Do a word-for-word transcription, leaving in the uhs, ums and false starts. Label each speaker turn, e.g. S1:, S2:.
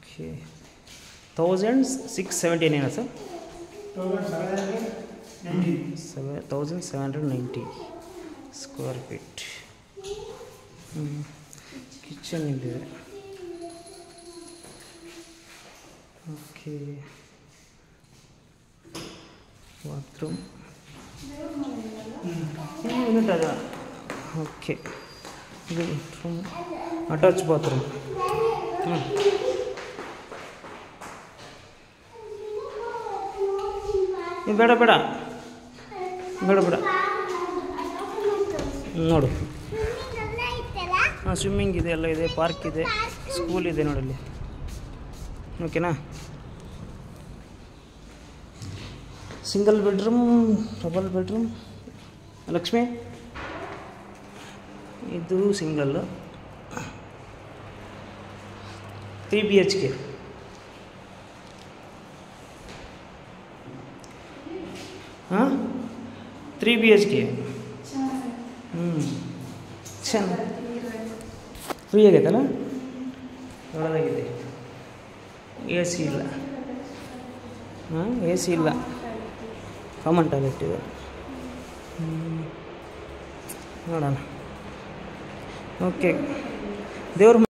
S1: Okay thousand six seventy ನೈನಾ sir seven thousand seven hundred ninety square feet. ಹ್ಞೂ kitchen ಇದೆ. Okay bathroom unit ಅದ. Okay ಇದು bathroom attach bathroom. ಹ್ಞೂ ಬೇಡ ಬೇಡ ಬೇಡ ಬೇಡ ನೋಡು. ಹಾಂ ಸ್ವಿಮ್ಮಿಂಗ್ ಇದೆ, ಎಲ್ಲ ಇದೆ, ಪಾರ್ಕ್ ಇದೆ, ಸ್ಕೂಲ್ ಇದೆ ನೋಡಲ್ಲಿ. ಓಕೆನಾ. Single bedroom, double bedroom. Lakshmi ಇದು ಸಿಂಗಲ್ಲು, ತ್ರೀ ಬಿ ಎಚ್ ಕೆ. ಹಾಂ ತ್ರೀ ಬಿ ಎಚ್ ಕೆ. ಹ್ಞೂ ಚೆನ್ನಾಗಿ ಫ್ರೀ ಆಗೈತಲ್ಲ, ದೊಡ್ಡದಾಗಿದೆ. ಎ ಸಿ ಇಲ್ಲ. ಹಾಂ ಎ ಸಿ ಇಲ್ಲ, ಕಾಮನ್ ಟಾಯ್ಲೆಟ್ ಇದೆ. ನೋಡೋಣ. ಓಕೆ ದೇವ್ರ